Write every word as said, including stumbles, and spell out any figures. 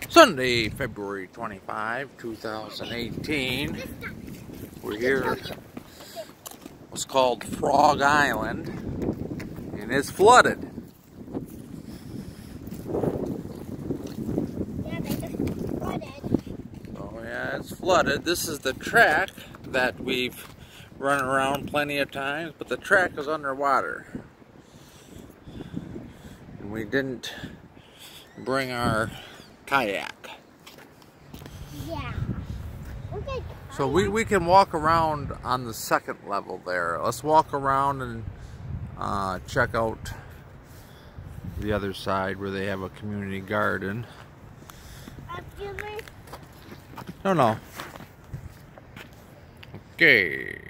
Sunday, February twenty-fifth, two thousand eighteen. We're here at what's called Frog Island, and it's flooded. Yeah, they just flooded. Oh yeah, it's flooded. This is the track that we've run around plenty of times, but the track is underwater. And we didn't bring our kayak. Yeah. Okay. So we, we can walk around on the second level there. Let's walk around and uh, check out the other side where they have a community garden. No, no. Okay.